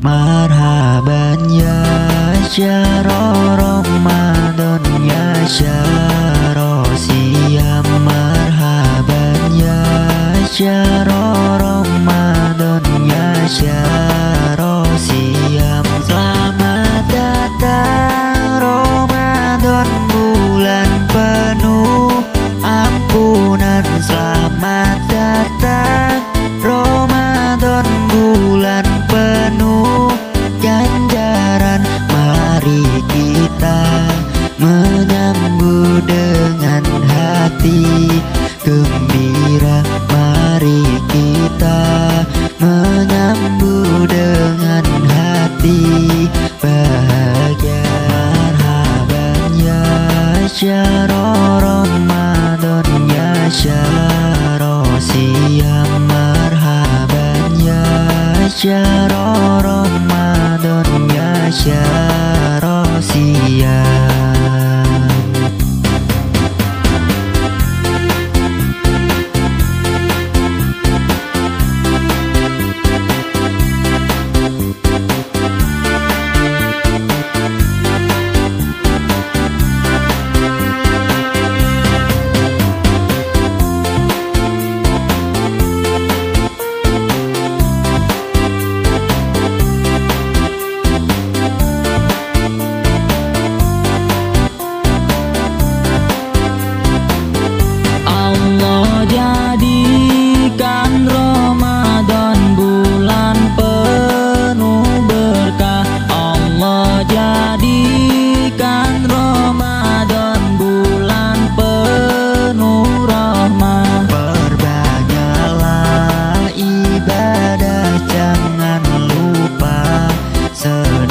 Marhaban ya syahrul Ramadan ya syahrul siyam. Marhaban ya syahrul Ramadan ya syahrul siyam. Selamat datang Ramadan, bulan penuh ampunan. Selamat datang Ramadan, bulan penuh ganjaran. Mari kita menyambut dengan hati gembira. Mari kita menyambut dengan hati bahagia. Marhaban ya syahrul Ramadan ya syahrul siyam. Marhaban ya syahrul Ramadan ya syahrul siyam. Jadikan Ramadan bulan penuh berkah. Allah jadikan Ramadan bulan penuh rahmah. Perbanyaklah ibadah, jangan lupa